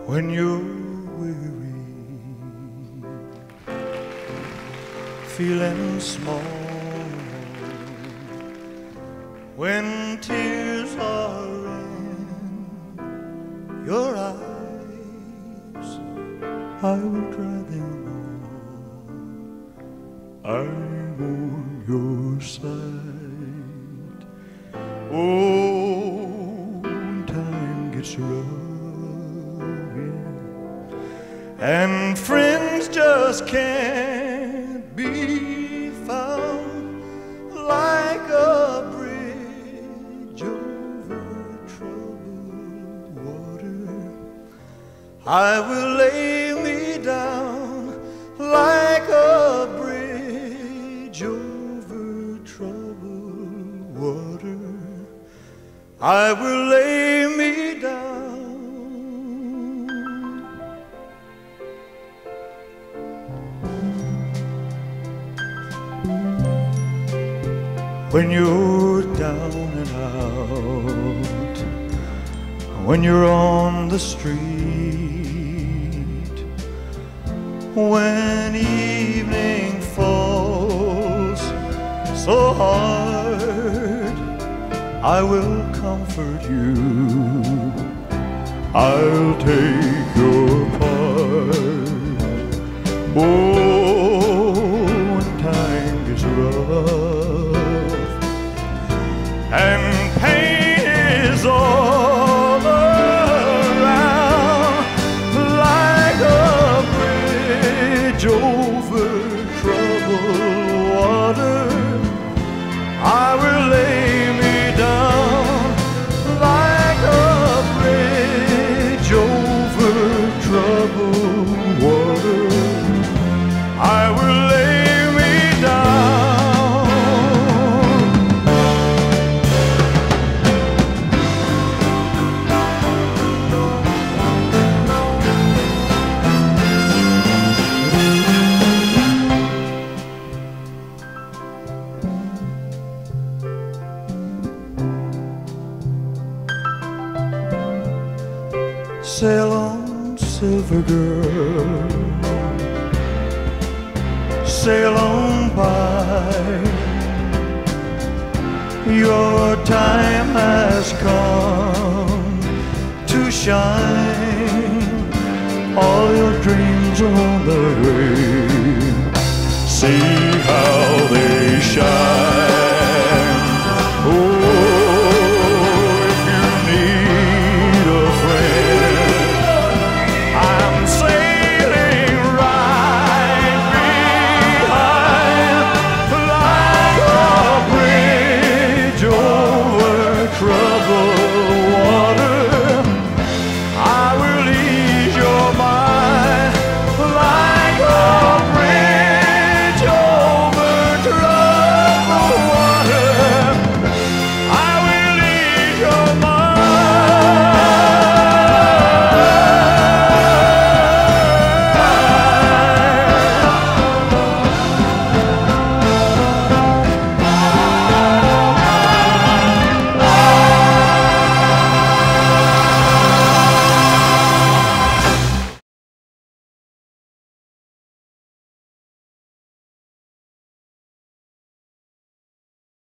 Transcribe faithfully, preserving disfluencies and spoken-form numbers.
when you're weary, feeling small, when tears are in your eyes, I will dry them all. I'm on your side. Oh, when time gets rough, yeah, and friends just can't be found, like a bridge over troubled water, I will lay me down like a bridge over troubled water. I will lay me down. When you're down and out, when you're on the street, when evening falls so hard, I will comfort you, I'll take your part. Oh, when time is rough and pain is all around, like a bridge over troubled water, I will lay me down like a bridge over troubled water. I will lay me down. Sail on, silver girl, sail on by. Your time has come to shine. All your dreams are on the way. See how